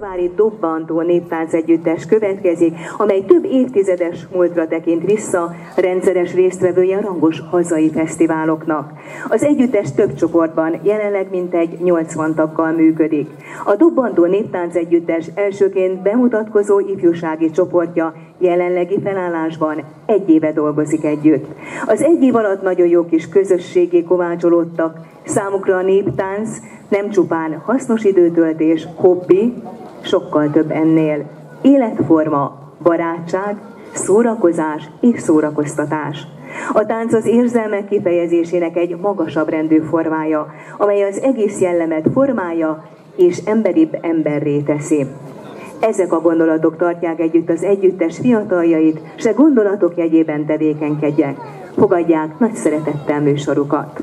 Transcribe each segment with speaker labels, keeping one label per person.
Speaker 1: Kolozsvárvári Dobbantó Néptánc Együttes következik, amely több évtizedes múltra tekint vissza, rendszeres résztvevője a rangos hazai fesztiváloknak. Az együttes több csoportban, jelenleg mintegy 80 taggal működik. A Dobbantó Néptánc Együttes elsőként bemutatkozó ifjúsági csoportja jelenlegi felállásban 1 éve dolgozik együtt. Az 1 év alatt nagyon jó kis közösségé kovácsolódtak, számukra a néptánc nem csupán hasznos időtöltés, hobbi, sokkal több ennél. Életforma, barátság, szórakozás és szórakoztatás. A tánc az érzelmek kifejezésének egy magasabb rendű formája, amely az egész jellemet formálja és emberibb emberré teszi. Ezek a gondolatok tartják együtt az együttes fiataljait, se gondolatok jegyében tevékenykedjek. Fogadják nagy szeretettel műsorukat!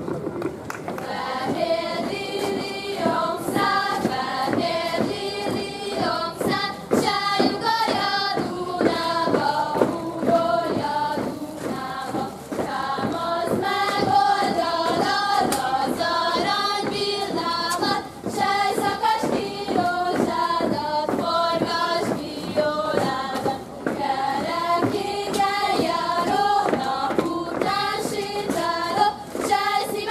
Speaker 2: Cześć,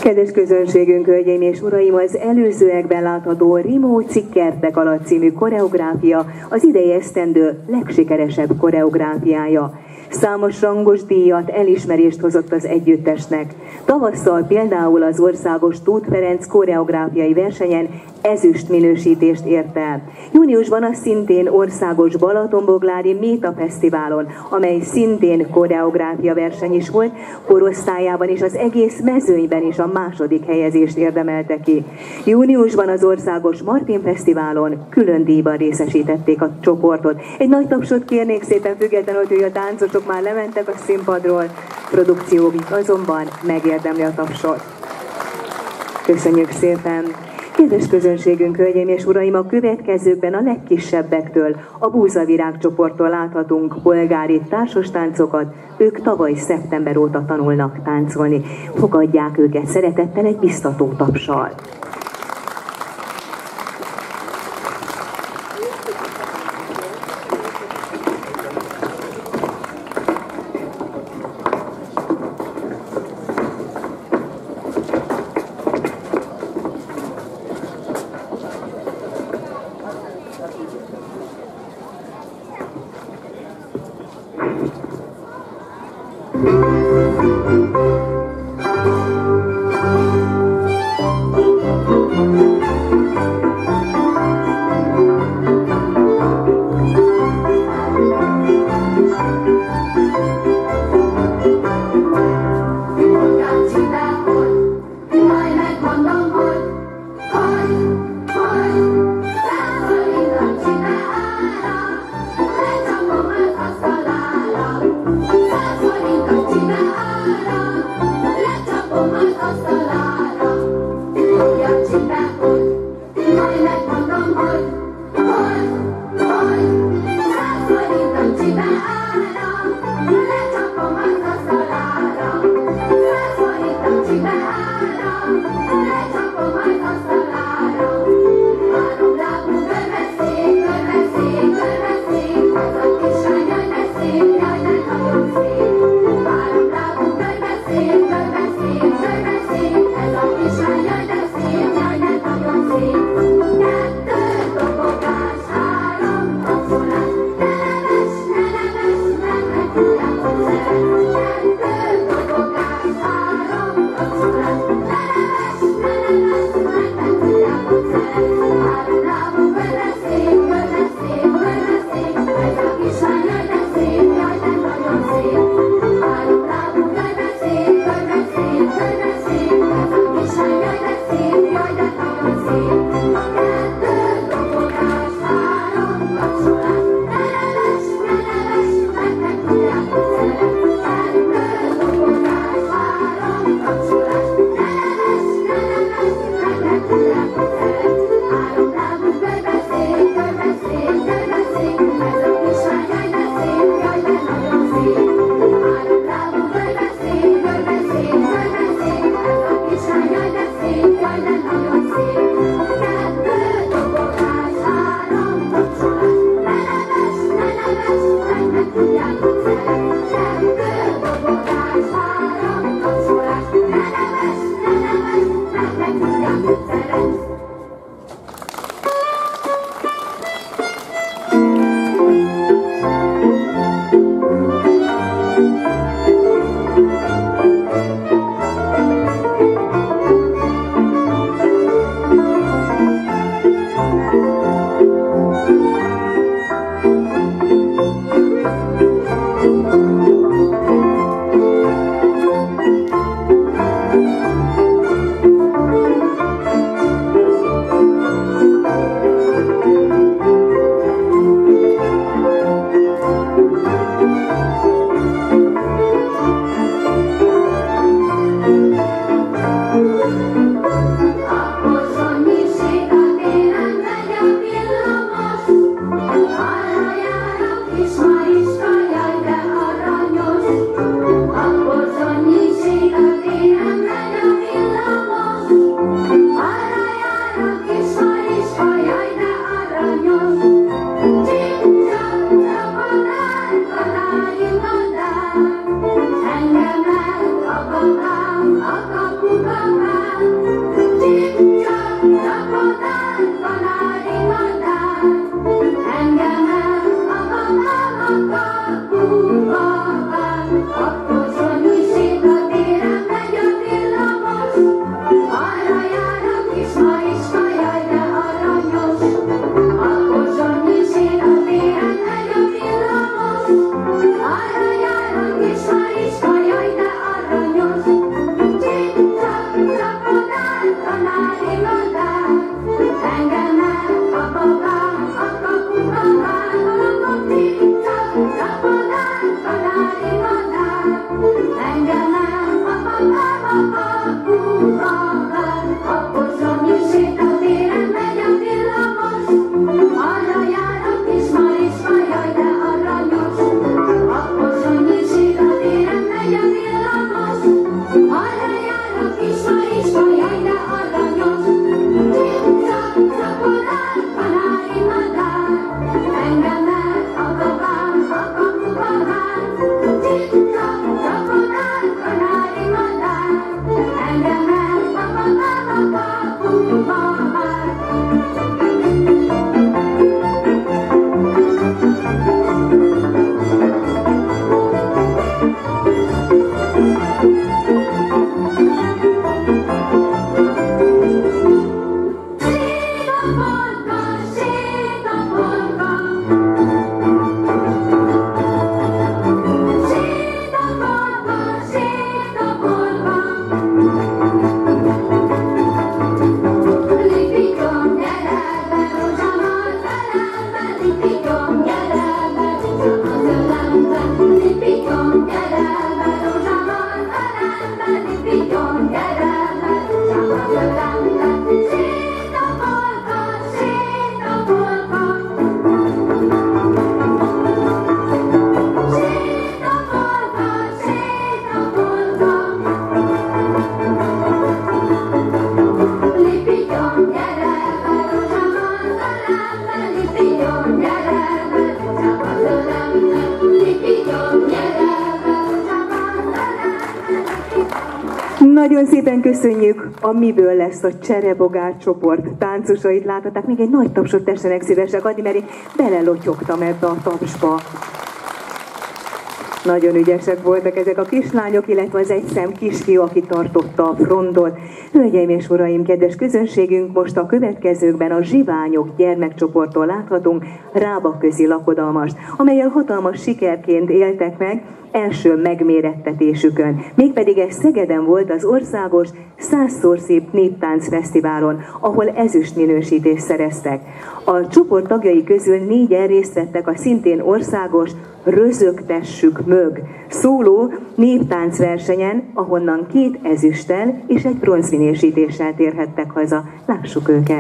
Speaker 1: Kedves közönségünk, hölgyeim és uraim, az előzőekben látható Rimóci Kertek alatt című koreográfia az idei esztendő legsikeresebb koreográfiája. Számos rangos díjat, elismerést hozott az együttesnek. Tavasszal például az országos Tóth Ferenc koreográfiai versenyen ezüst minősítést ért el. Júniusban a szintén országos Balatonboglári Méta Fesztiválon, amely szintén koreográfia verseny is volt, korosztályában és az egész mezőnyben is a második helyezést érdemelte ki. Júniusban az országos Martin Fesztiválon külön díjban részesítették a csoportot. Egy nagy tapsot kérnék szépen, függetlenül, hogy a táncosok már lementek a színpadról, produkcióik azonban megérdemli a tapsot. Köszönjük szépen! Kedves közönségünk, hölgyeim és uraim, a következőkben a legkisebbektől, a Búzavirág csoporttól láthatunk polgári társastáncokat. Ők tavaly szeptember óta tanulnak táncolni. Fogadják őket szeretettel egy biztató tapssal.
Speaker 2: Thank you.
Speaker 1: Nagyon szépen köszönjük, amiből lesz a Cserebogár csoport táncosait láthatták. Még egy nagy tapsot tessenek szívesek adni, mert én belelotyogtam ebbe a tapsba. Nagyon ügyesek voltak ezek a kislányok, illetve az egyszem kisfiú, aki tartotta a frontot. Hölgyeim és uraim, kedves közönségünk, most a következőkben a Zsiványok gyermekcsoporttól láthatunk Rábaközi lakodalmast, amellyel hatalmas sikerként éltek meg első megmérettetésükön. Mégpedig ez Szegeden volt az országos 100-szor szép néptáncfesztiválon, ahol ezüst minősítést szereztek. A csoport tagjai közül 4-en részt vettek a szintén országos Rözögtessük mög szóló néptáncversenyen, ahonnan 2 ezüsttel és egy bronzminősítéssel térhettek haza. Lássuk őket!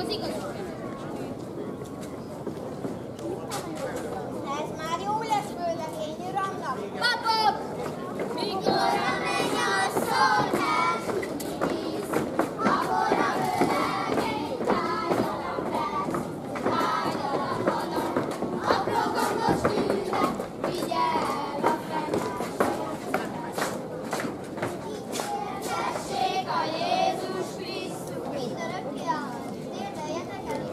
Speaker 2: Ez már jó lesz vőlegény uramnak. Papok! Mikor a mennyasszony elsüti víz, akkor a vőlegény tárgyalag lesz. Tárgyalag halad, apró gondos tűzre, figyel a Tessék a Jézus Krisztus! Mindörökké áll, térdeljetek elé!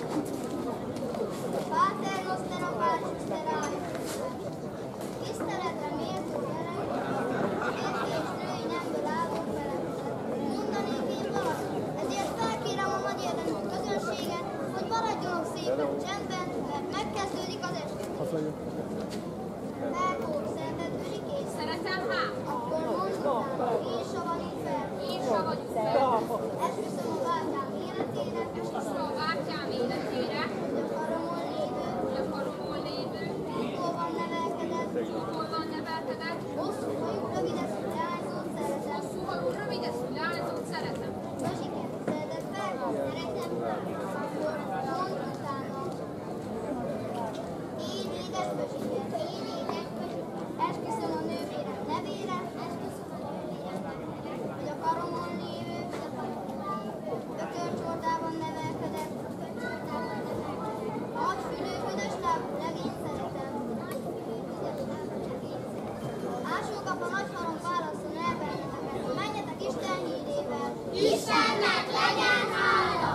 Speaker 2: Pater noster a pártus teráj! Tiszteletre méltó jelenik, férfi és női nemből álló felekezet. Mondanék én valamit, ezért felkérem a nagy érdemű közönséget, hogy maradjanak szépen csendben, mert megkezdődik az este. Felkóp, szenvedődik és szeretem hát? Akkor mondd utána, én savanyú fel. Én savanyú fel. Esküszöm a bátyám életére. Esküszöm a bátyám életére. Hogy a faromon lévő. Hogy a faromon lévő. Csúkol van nevelkedett. Csúkol van nevelkedett. Hosszú hajú, rövideszű leányzót szeretem. Hosszú hajú, rövideszű leányzót szeretem. Zsasikem, szereted fel? Szeretem fel. Akkor mondd utána. Én édes Zsasikem, én édes Zsasikem. Esküszöm a nővérem nevére. Esküszöm a nővérem nevére. Hogy a karomon lévő. Ökörcsordában nevelkedett. Nagyfülű, büdös lábú legény szeretem. Ásókap a nagyharom válaszol el benneteket. Menjetek Isten hírével. Istennek legyen hála!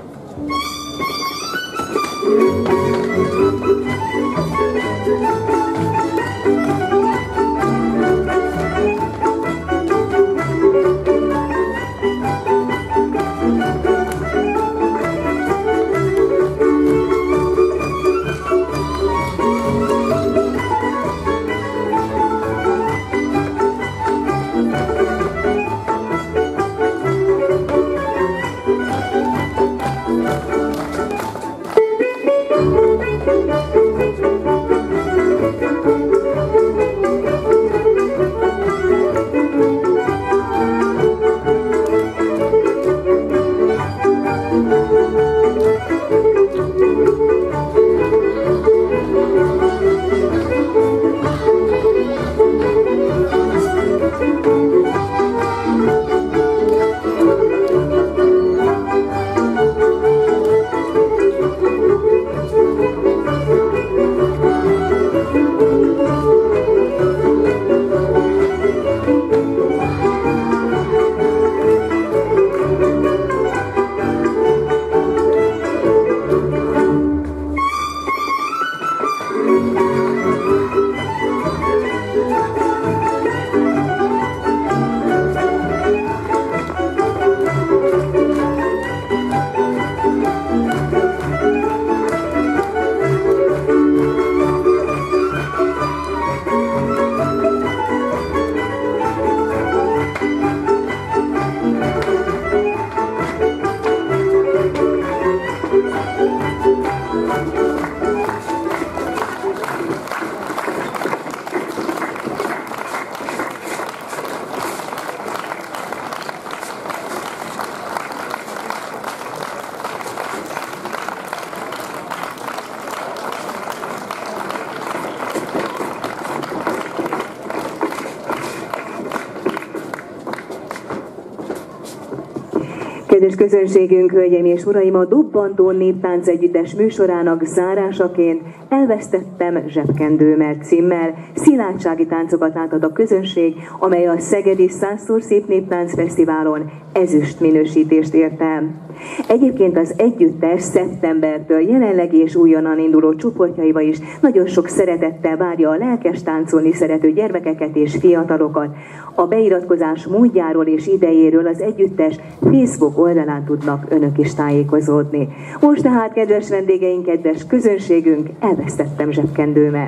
Speaker 1: Kedves közönségünk, hölgyeim és uraim, a Dobbantó Néptánc Együttes műsorának zárásaként Elvesztettem zsebkendőmet címmel szilárdsági táncokat láthat a közönség, amely a Szegedi Százszor Szép Néptánc Fesztiválon ezüst minősítést ért el. Egyébként az együttes szeptembertől jelenlegi és újonnan induló csoportjaiba is nagyon sok szeretettel várja a lelkes táncolni szerető gyermekeket és fiatalokat. A beiratkozás módjáról és idejéről az együttes Facebook oldalán tudnak önök is tájékozódni. Most tehát, kedves vendégeink, kedves közönségünk, elvesztettem zsebkendőmet.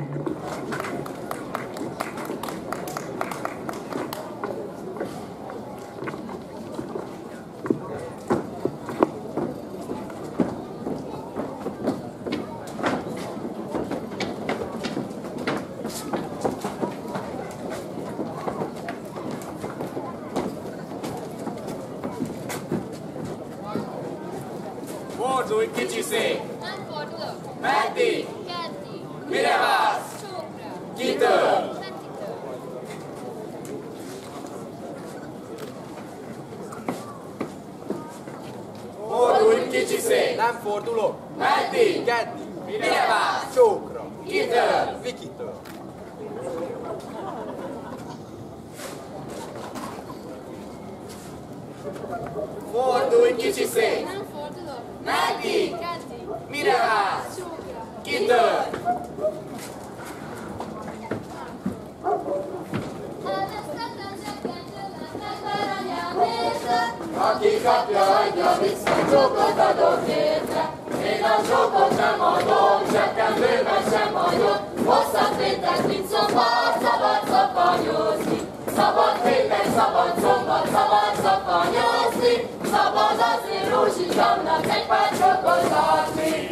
Speaker 3: Volt Fordulj, kicsi szék!
Speaker 2: Nem fordulok.
Speaker 3: Meddig?
Speaker 2: Keddig.
Speaker 3: Mire vársz?
Speaker 2: Csókra.
Speaker 3: Kitől?
Speaker 2: Petitől.
Speaker 3: Fordulj, kicsi szék!
Speaker 4: Nem fordulok.
Speaker 3: Meddig?
Speaker 4: Keddig.
Speaker 3: Mire vársz?
Speaker 4: Csókra.
Speaker 3: Kitől?
Speaker 4: Vikitől.
Speaker 3: Fordulj, kicsi szék!
Speaker 2: Nem fordulok.
Speaker 3: Meddig?
Speaker 2: Keddig.
Speaker 3: Mire vársz?
Speaker 2: Csókra.
Speaker 3: Kitől? Aki kapja, adja vissza, csókot adok érte. Én a csókot nem adom, zsebkendőben sem hagyom. Hosszabb péntek, mint szombat, szabad szapanyozni. Szabad péntek, szabad szombat, szabad szapanyozni. Szabad azért Rózsikamnak egy pár csókot adni.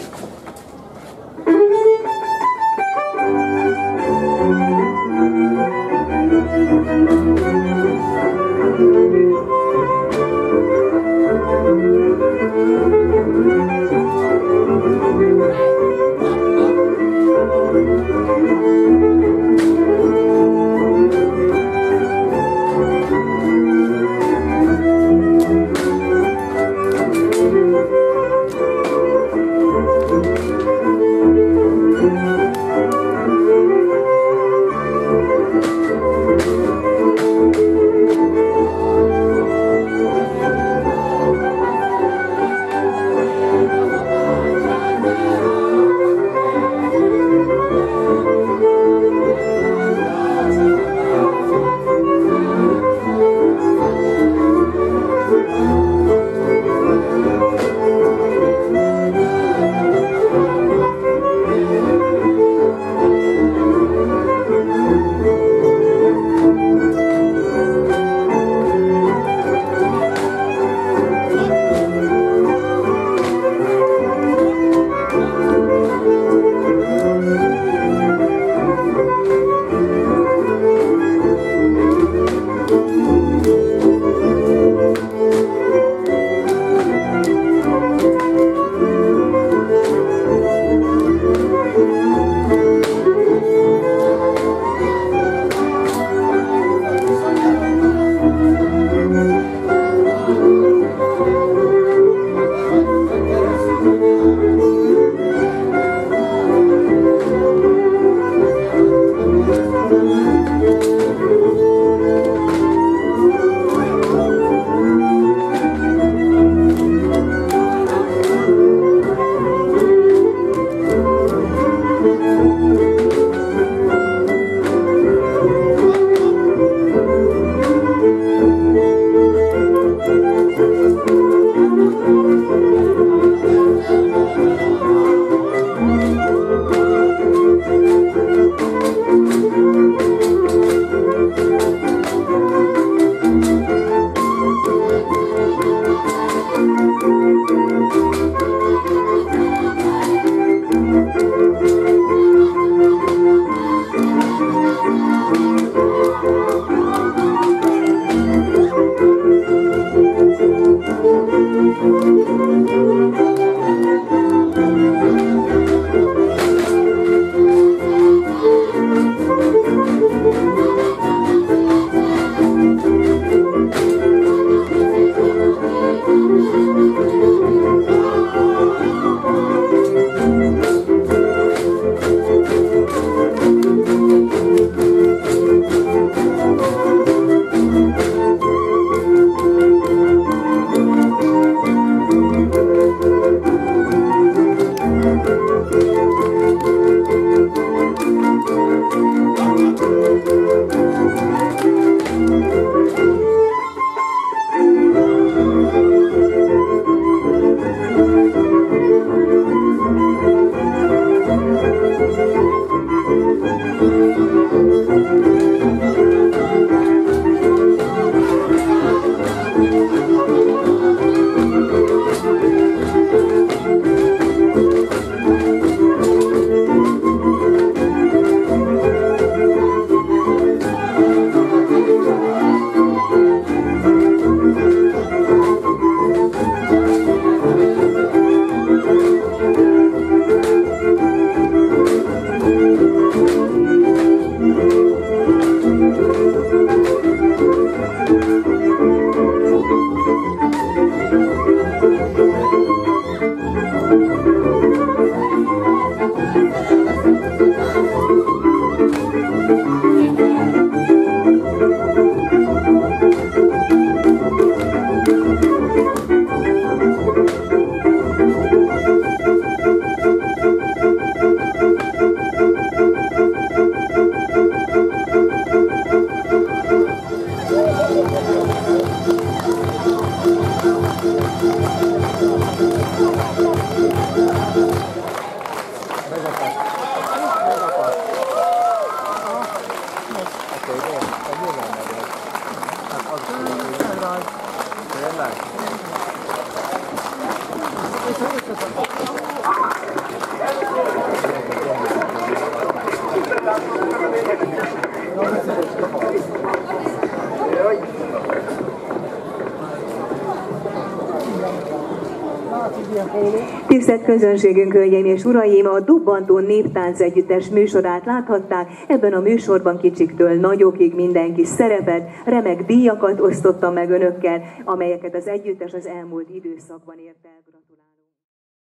Speaker 1: Tisztelt közönségünk, hölgyeim és uraim, a Dubbantó Néptánc Együttes műsorát láthatták. Ebben a műsorban kicsiktől nagyokig mindenki szerepet, remek díjakat osztottam meg önökkel, amelyeket az együttes az elmúlt időszakban ért el.